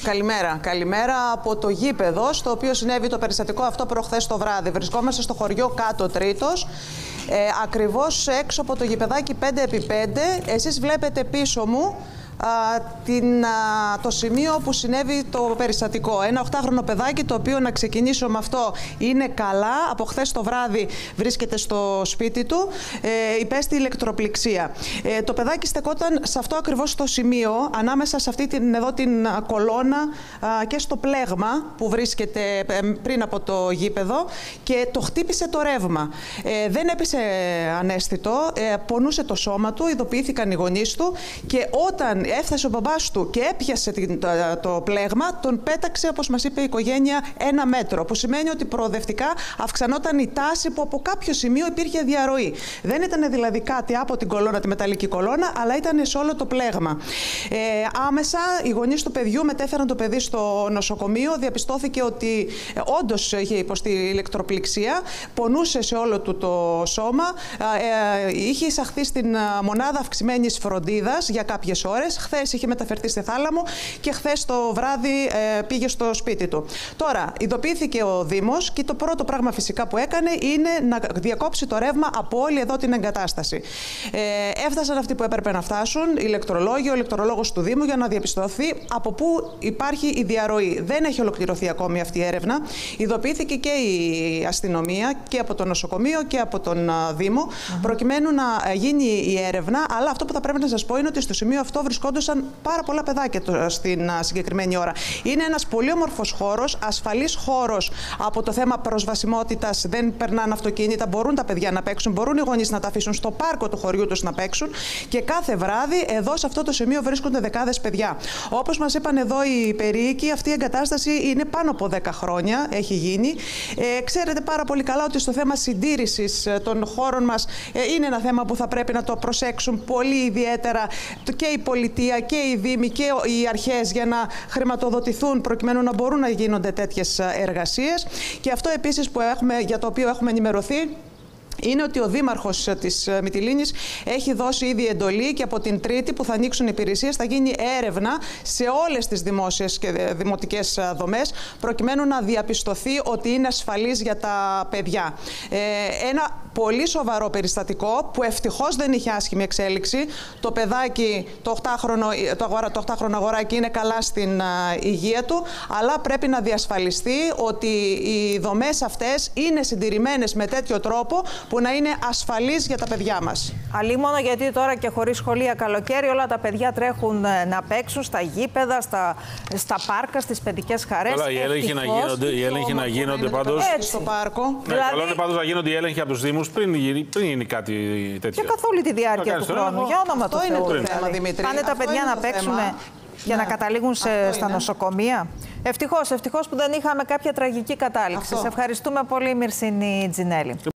Καλημέρα. Καλημέρα από το γήπεδο, στο οποίο συνέβη το περιστατικό αυτό προχθές το βράδυ. Βρισκόμαστε στο χωριό Κάτω Τρίτος, ακριβώς έξω από το γηπεδάκι 5x5. Εσείς βλέπετε πίσω μου το σημείο όπου συνέβη το περιστατικό. Ένα 8χρονο παιδάκι, το οποίο, να ξεκινήσω με αυτό, είναι καλά. Από χθες το βράδυ βρίσκεται στο σπίτι του. Υπέστη ηλεκτροπληξία. Το παιδάκι στεκόταν σε αυτό ακριβώς το σημείο, ανάμεσα σε αυτή την κολόνα και στο πλέγμα που βρίσκεται πριν από το γήπεδο, και το χτύπησε το ρεύμα. Δεν έπεσε αναίσθητο, πονούσε το σώμα του, ειδοποιήθηκαν οι γονείς του, και όταν έφτασε ο μπαμπάς του και έπιασε το πλέγμα, τον πέταξε, όπως μας είπε η οικογένεια, 1 μέτρο. Που σημαίνει ότι προοδευτικά αυξανόταν η τάση, που από κάποιο σημείο υπήρχε διαρροή. Δεν ήταν δηλαδή κάτι από την κολόνα, τη μεταλλική κολόνα, αλλά ήταν σε όλο το πλέγμα. Άμεσα οι γονείς του παιδιού μετέφεραν το παιδί στο νοσοκομείο. Διαπιστώθηκε ότι όντως είχε υποστεί ηλεκτροπληξία, πονούσε σε όλο του το σώμα, είχε εισαχθεί στην μονάδα αυξημένης φροντίδας για κάποιες ώρες. Χθες είχε μεταφερθεί στη Θάλαμο και χθες το βράδυ πήγε στο σπίτι του. Τώρα, ειδοποιήθηκε ο Δήμος και το πρώτο πράγμα φυσικά που έκανε είναι να διακόψει το ρεύμα από όλη εδώ την εγκατάσταση. Έφτασαν αυτοί που έπρεπε να φτάσουν, ηλεκτρολόγοι, ο ηλεκτρολόγος του Δήμου, για να διαπιστωθεί από πού υπάρχει η διαρροή. Δεν έχει ολοκληρωθεί ακόμη αυτή η έρευνα. Ειδοποιήθηκε και η αστυνομία και από το νοσοκομείο και από τον Δήμο, προκειμένου να γίνει η έρευνα. Αλλά αυτό που θα πρέπει να σας πω είναι ότι στο σημείο αυτό βρισκόντουσαν πάρα πολλά παιδάκια στην συγκεκριμένη ώρα. Είναι ένας πολύ όμορφος χώρος, ασφαλής χώρος από το θέμα προσβασιμότητας. Δεν περνάνε αυτοκίνητα, μπορούν τα παιδιά να παίξουν, μπορούν οι γονείς να τα αφήσουν στο πάρκο του χωριού τους να παίξουν, και κάθε βράδυ εδώ σε αυτό το σημείο βρίσκονται δεκάδες παιδιά. Όπως μας είπαν εδώ οι περίοικοι, αυτή η εγκατάσταση είναι πάνω από 10 χρόνια, έχει γίνει. Ξέρετε πάρα πολύ καλά ότι στο θέμα συντήρησης των χώρων μας είναι ένα θέμα που θα πρέπει να το προσέξουν πολύ ιδιαίτερα και η πολιτεία και οι δήμοι και οι αρχές, για να χρηματοδοτηθούν προκειμένου να μπορούν να γίνονται τέτοιες εργασίες. Και αυτό επίσης για το οποίο έχουμε ενημερωθεί είναι ότι ο Δήμαρχος της Μυτιλήνης έχει δώσει ήδη εντολή, και από την Τρίτη που θα ανοίξουν οι υπηρεσίες θα γίνει έρευνα σε όλες τις δημόσιες και δημοτικές δομές, προκειμένου να διαπιστωθεί ότι είναι ασφαλής για τα παιδιά. Ένα πολύ σοβαρό περιστατικό που ευτυχώς δεν είχε άσχημη εξέλιξη. Το παιδάκι, το 8χρονο αγοράκι, είναι καλά στην υγεία του, αλλά πρέπει να διασφαλιστεί ότι οι δομές αυτές είναι συντηρημένες με τέτοιο τρόπο που να είναι ασφαλής για τα παιδιά μας. Αλλήμωνο γιατί τώρα και χωρίς σχολεία καλοκαίρι όλα τα παιδιά τρέχουν να παίξουν στα γήπεδα, στα πάρκα, στις παιδικές χαρές. Καλά, οι έλεγχοι να γίνονται πάντως στο πάρκο. Δηλαδή, καλό είναι πάντως να γίνονται οι έλεγχοι από τους Δήμους πριν γίνει κάτι τέτοιο. Και καθ' όλη τη διάρκεια του χρόνου. Για όνομα του Θεού. Αυτό είναι το θέμα, Δημήτρη. Πάνε τα παιδιά να παίξουν για να καταλήγουν στα νοσοκομεία. Ευτυχώς που δεν είχαμε κάποια τραγική κατάληξη. Σε ευχαριστούμε πολύ, Μυρσίνη Τζινέλη.